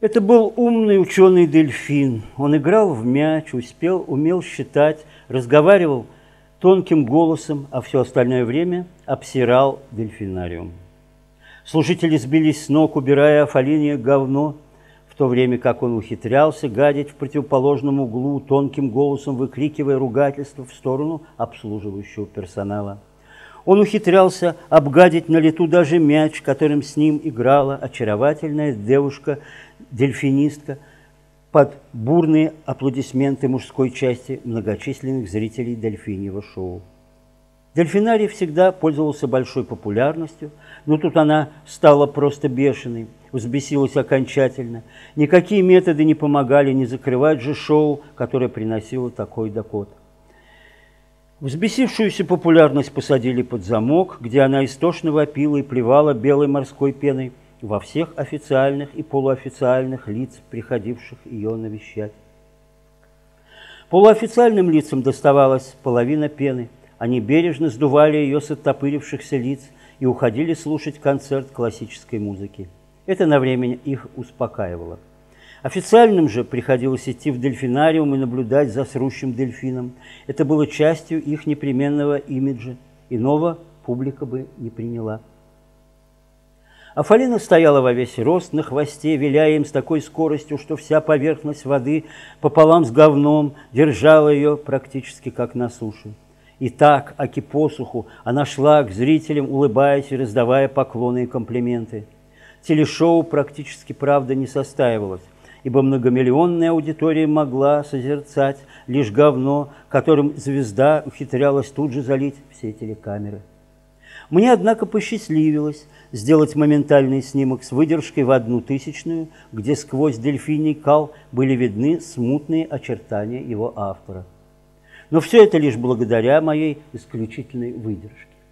Это был умный ученый-дельфин. Он играл в мяч, умел считать, разговаривал тонким голосом, а все остальное время обсирал дельфинариум. Служители сбились с ног, убирая Афалине говно, в то время как он ухитрялся гадить в противоположном углу, тонким голосом выкрикивая ругательство в сторону обслуживающего персонала. Он ухитрялся обгадить на лету даже мяч, которым с ним играла очаровательная девушка-дельфинистка под бурные аплодисменты мужской части многочисленных зрителей дельфиньего шоу. Дельфинарий всегда пользовался большой популярностью, но тут она стала просто бешеной, взбесилась окончательно. Никакие методы не помогали, не закрывать же шоу, которое приносило такой доход. Взбесившуюся популярность посадили под замок, где она истошно вопила и плевала белой морской пеной во всех официальных и полуофициальных лиц, приходивших ее навещать. Полуофициальным лицам доставалась половина пены. Они бережно сдували ее с оттопырившихся лиц и уходили слушать концерт классической музыки. Это на время их успокаивало. Официальным же приходилось идти в дельфинариум и наблюдать за срущим дельфином. Это было частью их непременного имиджа. Иного публика бы не приняла. Афалина стояла во весь рост на хвосте, виляя им с такой скоростью, что вся поверхность воды пополам с говном держала ее практически как на суше. И так, аки посуху, она шла к зрителям, улыбаясь и раздавая поклоны и комплименты. Телешоу практически, правда, не состаивалось, ибо многомиллионная аудитория могла созерцать лишь говно, которым звезда ухитрялась тут же залить все телекамеры. Мне, однако, посчастливилось сделать моментальный снимок с выдержкой в 1/1000, где сквозь дельфиний кал были видны смутные очертания его автора. Но все это лишь благодаря моей исключительной выдержке.